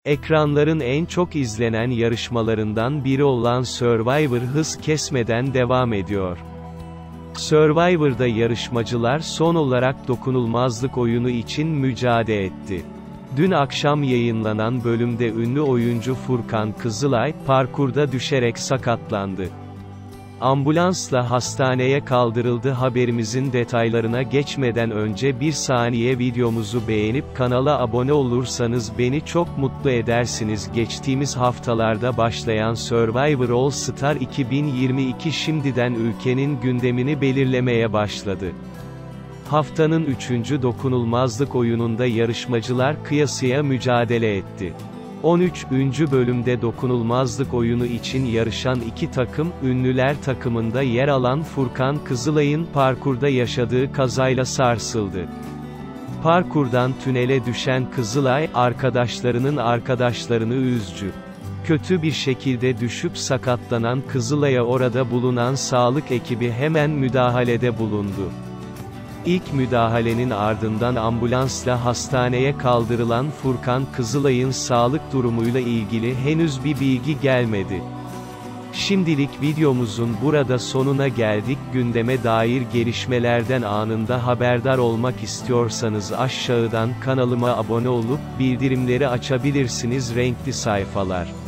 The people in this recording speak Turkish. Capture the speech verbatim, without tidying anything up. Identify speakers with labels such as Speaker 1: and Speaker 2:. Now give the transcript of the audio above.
Speaker 1: Ekranların en çok izlenen yarışmalarından biri olan Survivor hız kesmeden devam ediyor. Survivor'da yarışmacılar son olarak dokunulmazlık oyunu için mücadele etti. Dün akşam yayınlanan bölümde ünlü oyuncu Furkan Kızılay, parkurda düşerek sakatlandı. Ambulansla hastaneye kaldırıldı. Haberimizin detaylarına geçmeden önce bir saniye videomuzu beğenip kanala abone olursanız beni çok mutlu edersiniz. Geçtiğimiz haftalarda başlayan Survivor All Star iki bin yirmi iki şimdiden ülkenin gündemini belirlemeye başladı. Haftanın üçüncü dokunulmazlık oyununda yarışmacılar kıyasıya mücadele etti. on üçüncü bölümde dokunulmazlık oyunu için yarışan iki takım, ünlüler takımında yer alan Furkan Kızılay'ın parkurda yaşadığı kazayla sarsıldı. Parkurdan tünele düşen Kızılay, arkadaşlarının arkadaşlarını üzdü. Kötü bir şekilde düşüp sakatlanan Kızılay'a orada bulunan sağlık ekibi hemen müdahalede bulundu. İlk müdahalenin ardından ambulansla hastaneye kaldırılan Furkan Kızılay'ın sağlık durumuyla ilgili henüz bir bilgi gelmedi. Şimdilik videomuzun burada sonuna geldik. Gündeme dair gelişmelerden anında haberdar olmak istiyorsanız aşağıdan kanalıma abone olup bildirimleri açabilirsiniz. Renkli sayfalar.